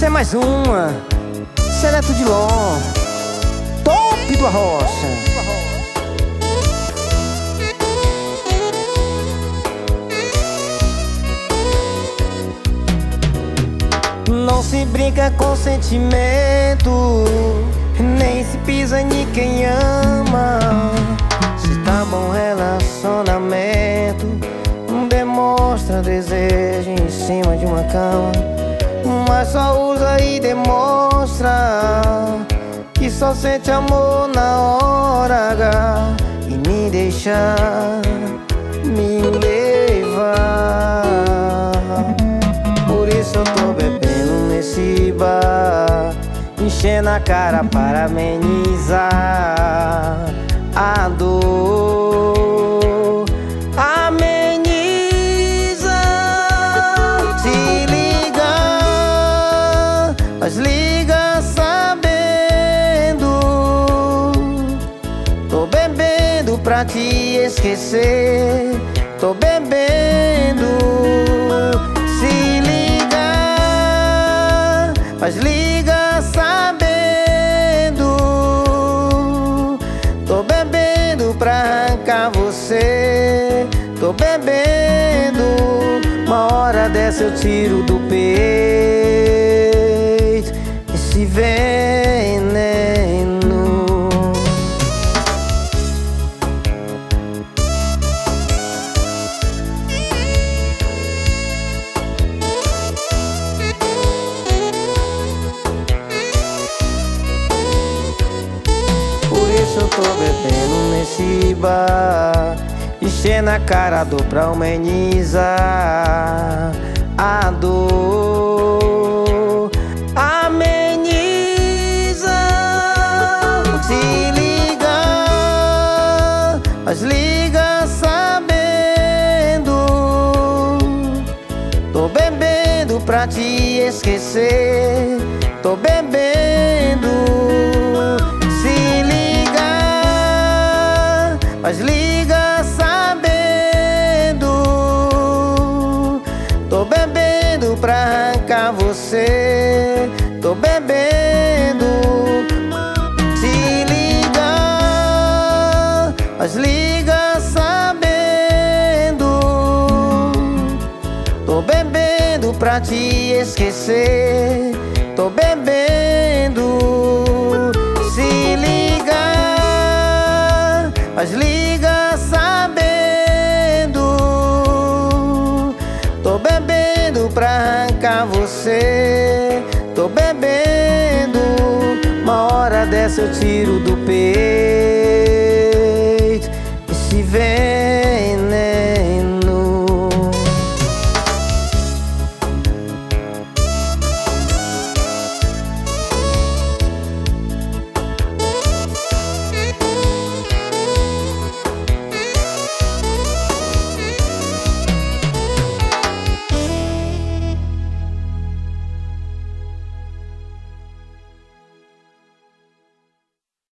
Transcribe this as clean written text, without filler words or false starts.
Essa é mais uma Seleto de Ló, top do Arrocha. Não se brinca com sentimento, nem se pisa em quem ama. Se tá bom relacionamento, demonstra desejo em cima de uma cama, mas só usa e demonstra que só sente amor na hora H e me deixa me levar. Por isso eu tô bebendo nesse bar, enchendo a cara para amenizar a dor. Ameniza. Se liga, mas liga sabendo, tô bebendo pra te esquecer, tô bebendo. Se liga, mas liga sabendo, tô bebendo pra arrancar você, tô bebendo. Uma hora dessa eu tiro do peito esse veneno. Por isso eu tô bebendo nesse bar, enchendo a cara do pra amenizar a dor. Ameniza. Se liga, mas liga sabendo, tô bebendo pra te esquecer, tô bebendo. Se liga, mas liga sabendo, tô bebendo pra arrancar você, tô bebendo. Se liga, mas liga sabendo, tô bebendo pra te esquecer, tô bebendo. Se liga, mas liga sabendo, tô bebendo pra arrancar você, tô bebendo. Uma hora dessa eu tiro do peito